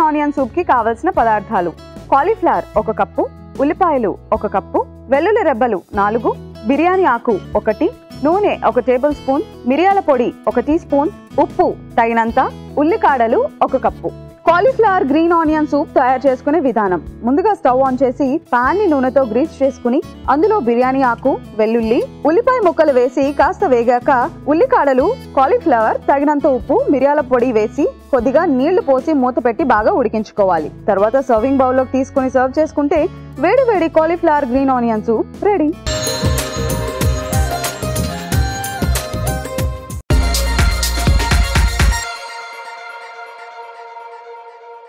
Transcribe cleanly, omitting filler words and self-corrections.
Onion soup కి కావలసిన పదార్థాలు: కాలీఫ్లవర్ 1 కప్పు, ఉల్లిపాయలు 1 కప్పు, వెల్లుల్లి రెబ్బలు 4, బిర్యానీ ఆకు 1, నూనె 1 టేబుల్ స్పూన్, మిరియాల పొడి 1 టీ స్పూన్, ఉప్పు తగినంత, ఉల్లికాడలు 1 cup. Cauliflower green onion soup తయారు చేసుకునే విధానం: ముందుగా స్టవ్ ఆన్ చేసి పాన్ ని నూనెతో గ్రీస్ చేసుకుని అందులో బిర్యానీ ఆకు, వెల్లుల్లి, ఉల్లిపాయ ముక్కలు వేసి కాస్త వేగాక ఉల్లికాడలు, కాలీఫ్లవర్, తగినంత ఉప్పు, మిరియాల పొడి వేసి కొద్దిగా నీళ్లు పోసి మూత పెట్టి బాగా ఉడికించుకోవాలి. తర్వాత సర్వింగ్ బౌల్లోకి తీసుకుని సర్వ్ చేసుకుంటే వేడి వేడి cauliflower green onion soup ready.